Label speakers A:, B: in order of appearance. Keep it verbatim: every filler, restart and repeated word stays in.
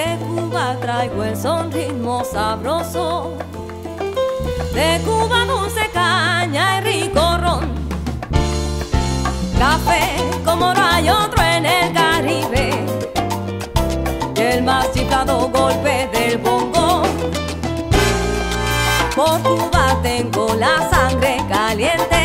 A: De Cuba traigo el son ritmo sabroso, de Cuba dulce caña y rico ron, café como no hay otro en el Caribe, y el más chiflado golpe del bongo. Por Cuba tengo la sangre caliente,